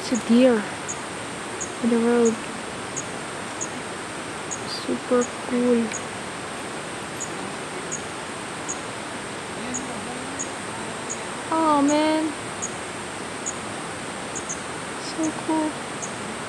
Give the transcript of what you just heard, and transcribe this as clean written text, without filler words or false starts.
There's a deer in the road. Super cool. Oh man, so cool.